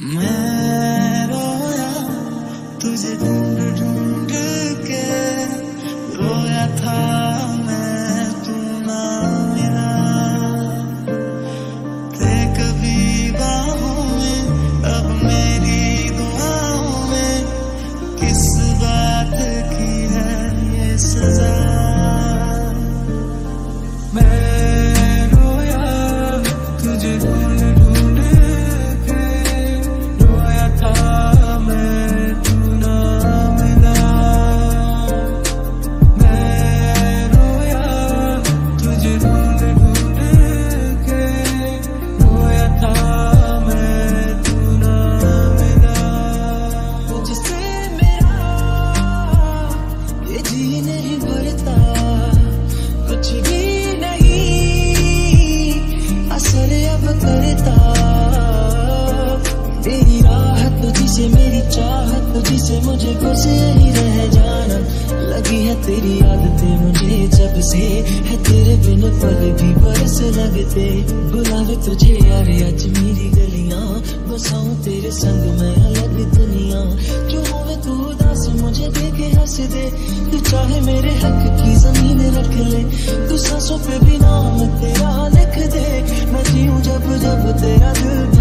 मैं रोया तुझे ढूंढ ढूंढ के, रोया था मैं तू ना मिला। थे कभी बाहों में, अब मेरी दुआओं में, किस बात की है ये सजा। मैं रोया तुझे ढूंढ ढूंढ के, रोया था मैं तू ना मिला। मैं रोया तुझे ढूंढ ढूंढ के, रोया था मैं तू ना मिला। तुझसे मेरा ये जी नहीं भरता, कुछ भी असर अब करता। तेरी राहत तुझसे मेरी चाहत तुझसे मुझे खुश ही रह जाना। लगी है तेरी आदतें मुझे जब से, है तेरे बिन पल भी बरस लगते। बुलावे तुझे यार आज मेरी गलियां, बसाऊं तेरे संग मैं अलग दुनिया। जो होवे तू उदास मुझे देखे हंस दे, तू चाहे मेरे हक की जमीन रख ले। तू सांसों पे भी नाम तेरा लिख दे, मैं जीऊं जब जब तेरा दिल